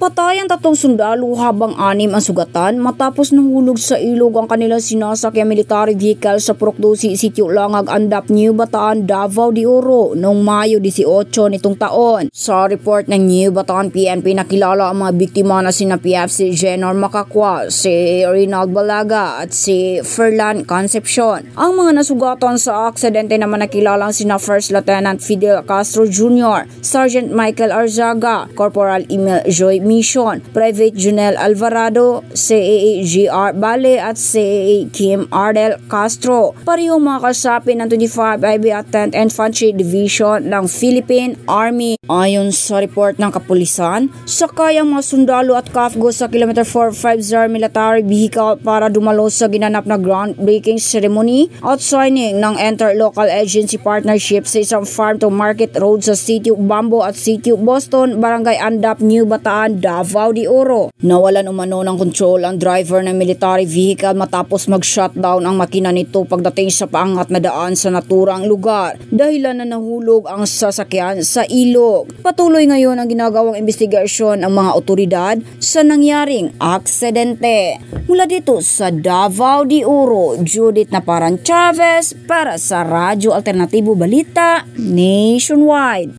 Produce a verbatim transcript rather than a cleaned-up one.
Patay ang tatlong sundalo habang anim ang sugatan matapos nahulog sa ilog ang kanilang sinasakyang military vehicle sa Purokdosi, Sitio Langag, Andap, New Bataan, Davao De Oro noong Mayo eighteen nitong taon. Sa report ng New Bataan P N P, nakilala ang mga biktima na sina P F C Jenor Macacua, si Rinald Balaga at si Ferlan Concepcion. Ang mga nasugatan sa aksidente naman nakilalang sina First Lieutenant Fidel Castro Junior, Sergeant Michael Arzaga, Corporal Emil Joy Mission, Private Junel Alvarado, C A A G R Bale at C A A Kim Ardel Castro. Parehong mga kasapi ng twenty-five I B at tenth Infantry Division ng Philippine Army. Ayon sa report ng kapulisan, sakay ang mga sundalo at kafgo sa Kilometer four fifty military vehicle para dumalo sa ginanap na groundbreaking ceremony at signing ng Inter-Local Agency Partnership sa isang farm to market road sa Sitio Bambo at Sitio Boston, Barangay Andap, New Bataan, Davao De Oro. Nawalan umano ng control ang driver ng military vehicle matapos mag-shutdown ang makina nito pagdating sa paangat na daan sa naturang lugar, dahilan na nahulog ang sasakyan sa ilog. Patuloy ngayon ang ginagawang investigasyon ng mga otoridad sa nangyaring aksidente. Mula dito sa Davao De Oro, Judith Chavez para sa Radyo Alternatibo Balita Nationwide.